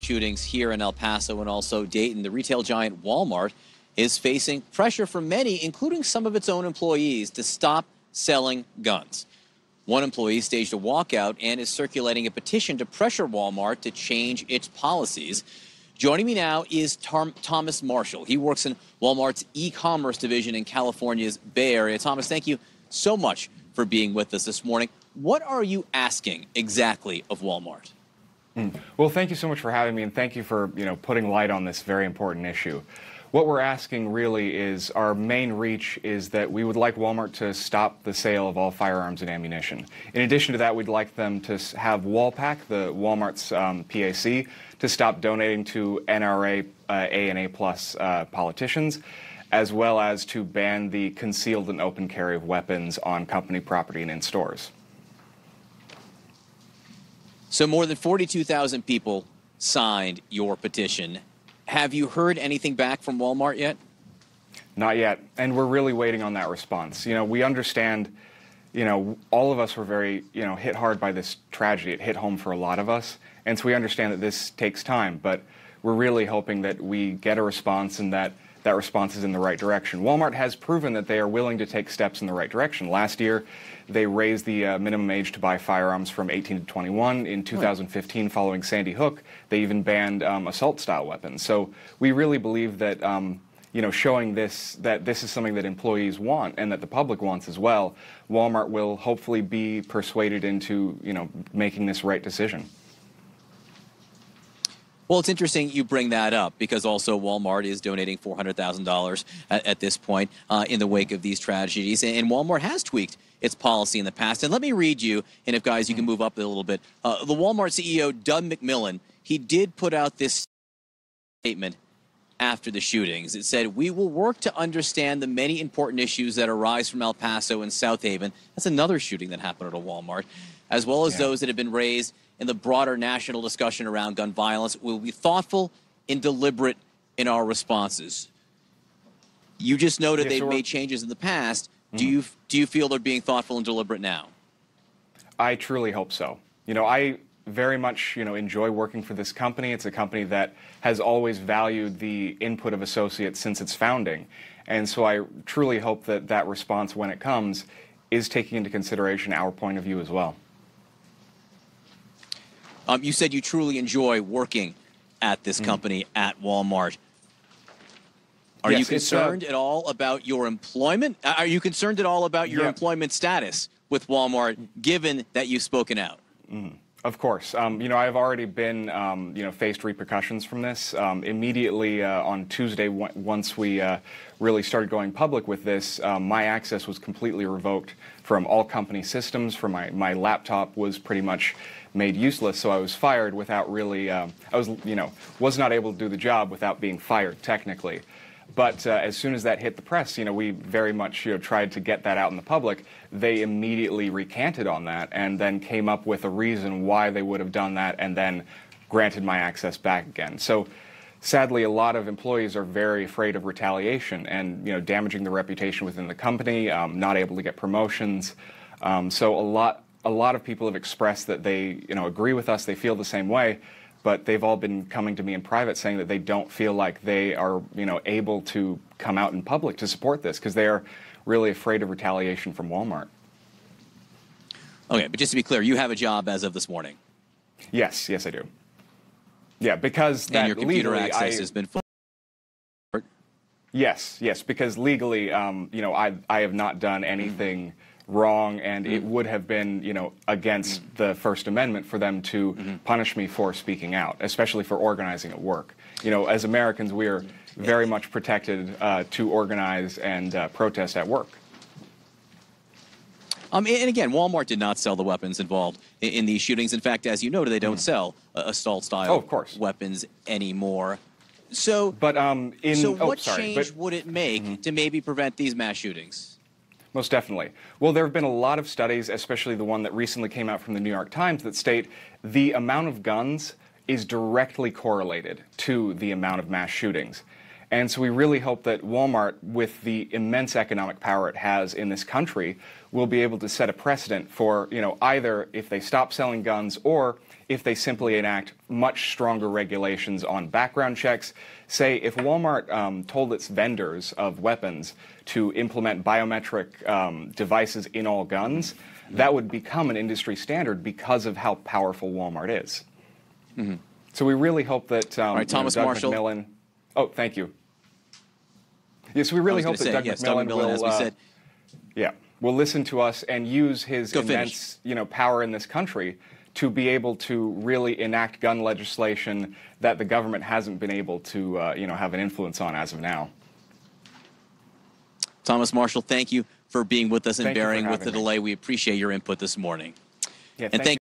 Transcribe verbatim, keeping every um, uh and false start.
shootings here in El Paso and also Dayton. The retail giant Walmart is facing pressure from many, including some of its own employees, to stop selling guns. One employee staged a walkout and is circulating a petition to pressure Walmart to change its policies. Joining me now is Tom, Thomas Marshall. He works in Walmart's e-commerce division in California's Bay Area. Thomas, thank you so much for being with us this morning. What are you asking exactly of Walmart? Mm. Well, thank you so much for having me, and thank you for, you know, putting light on this very important issue. What we're asking really is, our main reach is that we would like Walmart to stop the sale of all firearms and ammunition. In addition to that, we'd like them to have Walpac, the Walmart's um, P A C, to stop donating to N R A, uh, A, and A plus uh, politicians, as well as to ban the concealed and open carry of weapons on company property and in stores. So more than forty-two thousand people signed your petition. Have you heard anything back from Walmart yet? Not yet, and we're really waiting on that response. You know, we understand, you know, all of us were very, you know, hit hard by this tragedy. It hit home for a lot of us, and so we understand that this takes time, but we're really hoping that we get a response and that that response is in the right direction. Walmart has proven that they are willing to take steps in the right direction. Last year, they raised the uh, minimum age to buy firearms from eighteen to twenty-one. In two thousand fifteen, following Sandy Hook, they even banned um, assault-style weapons. So we really believe that, um, you know, showing this, that this is something that employees want and that the public wants as well, Walmart will hopefully be persuaded into, you know, making this right decision. Well, it's interesting you bring that up because also Walmart is donating four hundred thousand dollars at, at this point uh, in the wake of these tragedies. And Walmart has tweaked its policy in the past. And let me read you, and if, guys, you can move up a little bit. Uh, the Walmart C E O, Doug McMillon, he did put out this statement after the shootings. It said, "We will work to understand the many important issues that arise from El Paso and South Haven." That's another shooting that happened at a Walmart, as well as yeah. those that have been raised in the broader national discussion around gun violence. We'll be thoughtful and deliberate in our responses. You just noted yeah, they've so made changes in the past. Mm-hmm. Do you do you feel they're being thoughtful and deliberate now? I truly hope so. You know, I very much, you know, enjoy working for this company. It's a company that has always valued the input of associates since its founding. And so I truly hope that that response, when it comes, is taking into consideration our point of view as well. Um, you said you truly enjoy working at this company, mm. at Walmart. Are yes, you concerned uh, at all about your employment? Are you concerned at all about your yeah. employment status with Walmart, given that you've spoken out? Mm. Of course. Um, you know, I've already been, um, you know, faced repercussions from this. Um, immediately uh, on Tuesday, once we uh, really started going public with this, um, my access was completely revoked from all company systems. From my, my laptop was pretty much made useless, so I was fired without really, um, I was, you know, was not able to do the job without being fired, technically. But uh, as soon as that hit the press, you know, we very much, you know, tried to get that out in the public. They immediately recanted on that and then came up with a reason why they would have done that and then granted my access back again. So sadly, a lot of employees are very afraid of retaliation and, you know, damaging the reputation within the company, um, not able to get promotions. Um, so a lot, a lot of people have expressed that they, you know, agree with us, they feel the same way. But they've all been coming to me in private saying that they don't feel like they are, you know, able to come out in public to support this because they are really afraid of retaliation from Walmart. Okay, but just to be clear, you have a job as of this morning. Yes, yes, I do. Yeah, because that and your computer legally, access I, has been full. Yes, yes, because legally, um, you know, I I have not done anything. Mm-hmm. wrong, and mm. it would have been, you know, against mm. the First Amendment for them to mm-hmm. punish me for speaking out, especially for organizing at work. You know, as Americans, we are very much protected uh, to organize and uh, protest at work. Um, and again, Walmart did not sell the weapons involved in, in these shootings. In fact, as you noted, they don't mm. sell uh, assault-style oh, of course. weapons anymore. So, but um, in so oh, what sorry, change but, would it make mm-hmm. to maybe prevent these mass shootings? Most definitely. Well, there have been a lot of studies, especially the one that recently came out from the New York Times, that state the amount of guns is directly correlated to the amount of mass shootings. And so we really hope that Walmart, with the immense economic power it has in this country, will be able to set a precedent for, you know, either if they stop selling guns or if they simply enact much stronger regulations on background checks. Say, if Walmart um, told its vendors of weapons to implement biometric um, devices in all guns, that would become an industry standard because of how powerful Walmart is. Mm-hmm. So we really hope that um, all right, Thomas you know, Doug Marshall. McMillan. Oh, thank you. Yes, we really hope that say, Doug, yes, McMillan Doug McMillan will, as we uh, said. yeah, will listen to us and use his Go immense, finish. you know, power in this country to be able to really enact gun legislation that the government hasn't been able to, uh, you know, have an influence on as of now. Thomas Marshall, thank you for being with us and Thank you for bearing with the having me. delay. We appreciate your input this morning. Yeah, and thank thank you.